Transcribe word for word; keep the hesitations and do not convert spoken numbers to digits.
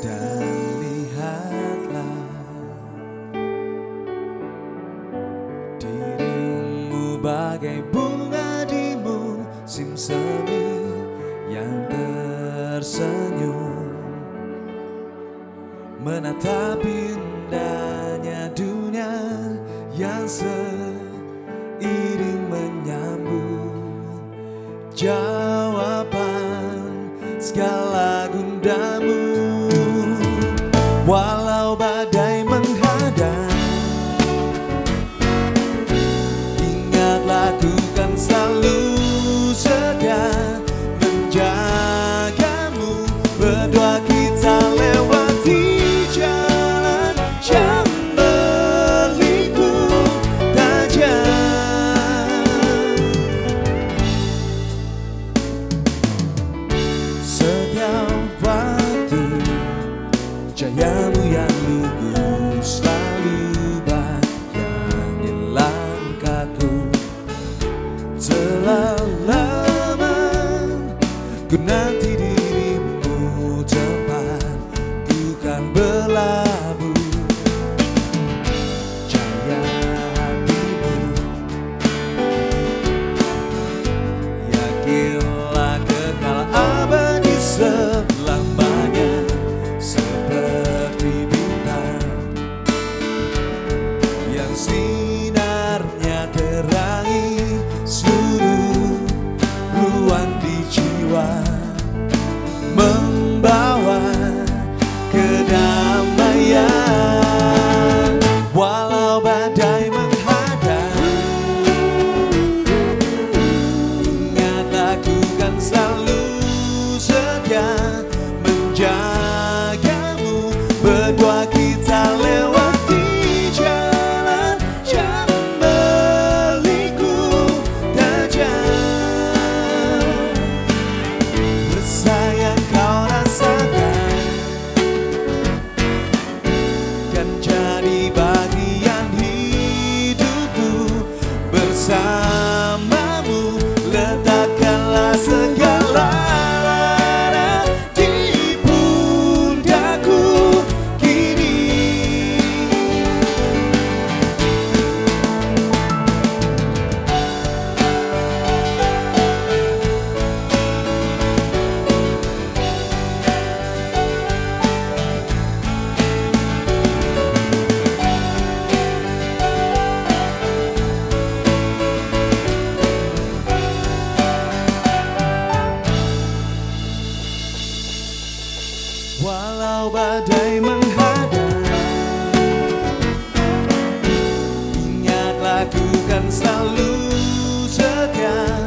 Dan lihatlah dirimu bagai bunga di musim semi yang tersenyum menatap indahnya dunia yang seiring menyambut jawaban segala gundamu. Walau badai menghadang, ingat lakukan selalu sedia menjagamu. Berdua kita lewati jalan yang berliku tajam. Setiap waktu cahayamu yang lugu selalu bayangi langkahku. Telah lama ku nanti dirimu tempat ku kan berlabuh. Cahaya hatimu, yakinlah kekal abadi selamanya. Seperti bintang yang sinarnya terangi seluruh ruang di jiwa, membawa kedamaian. Walau badai menghadang, ingat lakukan selalu sedia menjagamu. Berdua kita lewati jalan yang berliku tajam. Rasa yang kau rasakan kan jadi bagian hidupku. Bersamamu letakkanlah segala di pundakku kini. Walau badai menghadang, ingat lakukan selalu sedia